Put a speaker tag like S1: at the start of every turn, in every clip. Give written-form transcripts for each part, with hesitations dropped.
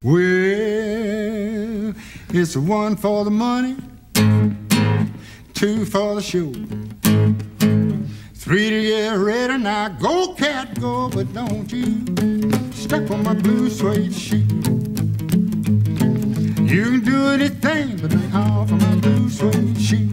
S1: Well, it's one for the money, two for the show, three to get ready. Now go, cat, go, but don't you step on my blue suede shoe. You can do anything but lay off of my blue suede shoe.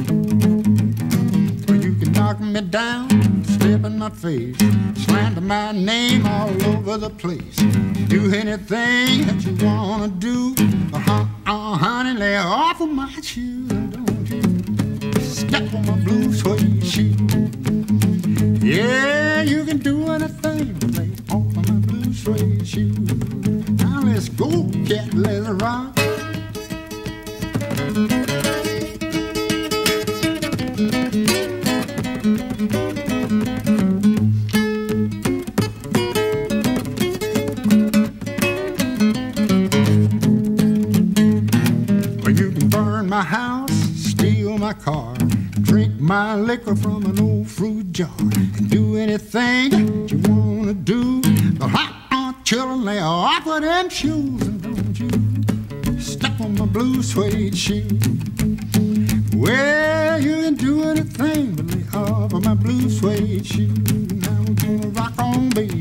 S1: Or you can knock me down, step in my face, slander my name all over the place. Do anything that you wanna do, honey, lay off of my shoe. Don't you step on my blue suede shoe. Yeah, you can do anything but lay off of my blue suede shoe. Now let's go, cat, let's rock. My house, steal my car, drink my liquor from an old fruit jar, and do anything that you wanna do. But children, lay off of them shoes, and don't you step on my blue suede shoe. Well, you can do anything but lay off of my blue suede shoe. Now we're gonna rock on, baby.